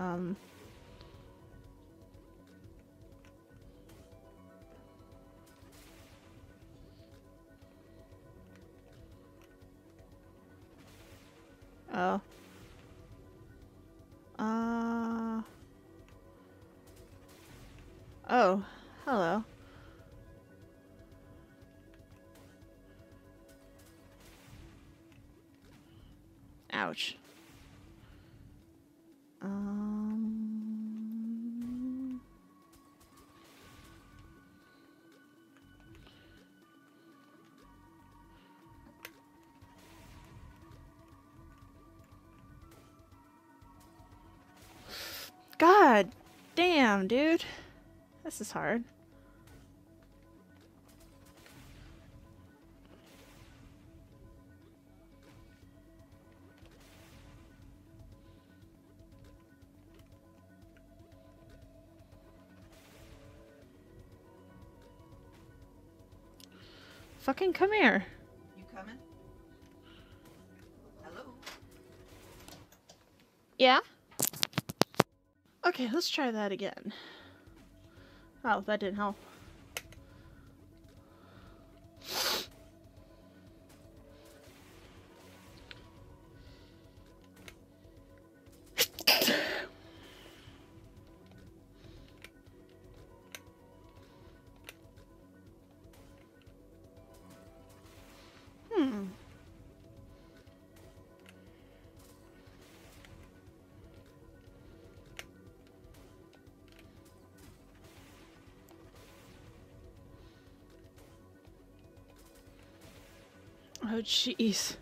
Oh. Oh, hello. Ouch. God damn, dude. This is hard. Fucking come here. You coming? Hello? Yeah? Okay, let's try that again. Oh, that didn't help. Oh, jeez.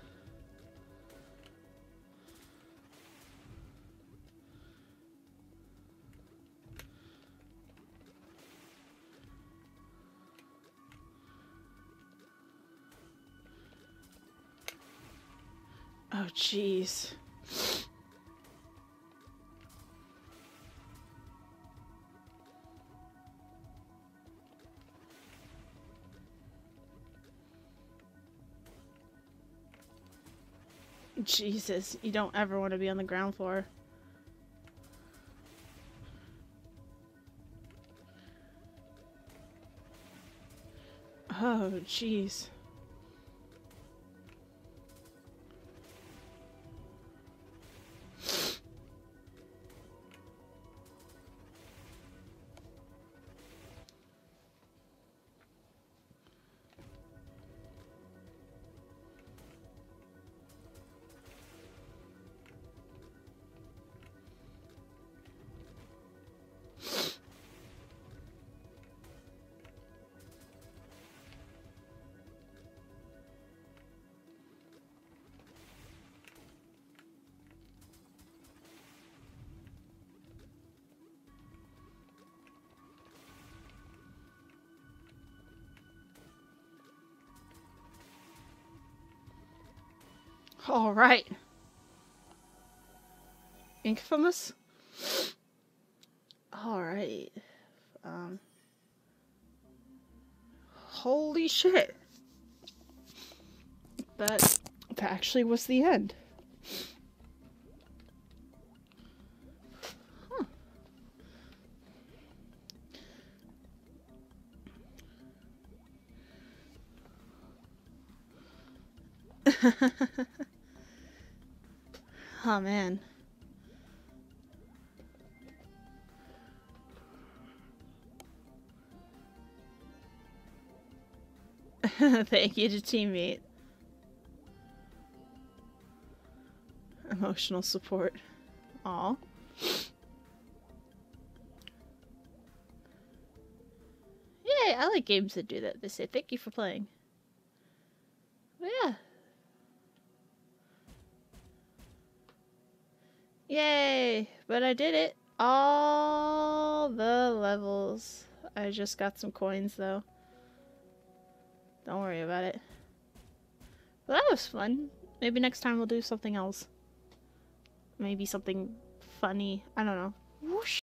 Oh, jeez. Jesus, you don't ever want to be on the ground floor. Oh, jeez. All right. Infamous? All right. Holy shit. That actually was the end. Huh. Oh, man. Thank you to teammate. Emotional support. Aw. Yay, I like games that do that. They say thank you for playing. But yeah. Yay! But I did it. All the levels. I just got some coins though. Don't worry about it. But that was fun. Maybe next time we'll do something else. Maybe something funny. I don't know. Whoosh.